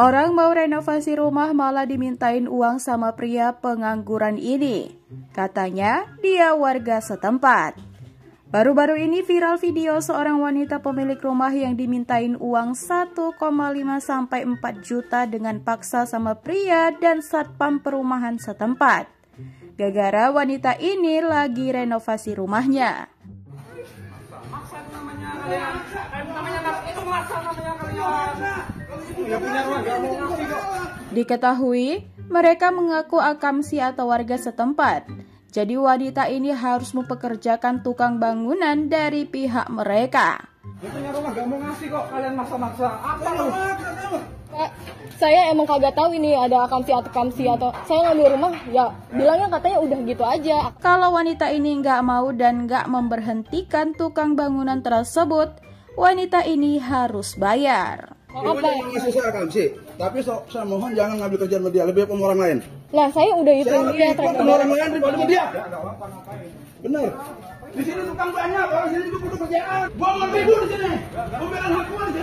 Orang mau renovasi rumah malah dimintain uang sama pria pengangguran ini. Katanya dia warga setempat. Baru-baru ini viral video seorang wanita pemilik rumah yang dimintain uang 1,5 sampai 4 juta dengan paksa sama pria dan satpam perumahan setempat. Gara-gara wanita ini lagi renovasi rumahnya. Diketahui, mereka mengaku akamsi atau warga setempat. Jadi wanita ini harus mempekerjakan tukang bangunan dari pihak mereka. Punya rumah gak mau ngasih kok, kalian maksa-maksa. Apa lu? Saya emang kagak tahu ini ada akamsi atau saya ngambil rumah ya bilangnya katanya udah gitu aja. Kalau wanita ini nggak mau dan nggak memberhentikan tukang bangunan tersebut, wanita ini harus bayar. Apa? Ngasih saya akamsi, tapi saya mohon jangan ngambil kerjaan media, lebih baik orang lain. Nah saya udah itu dia orang lain daripada media. Benar. Di sini tukang banyak, orang sini juga butuh kerjaan. Gua mau ribut di sini. Gua bilang hak gua di sini.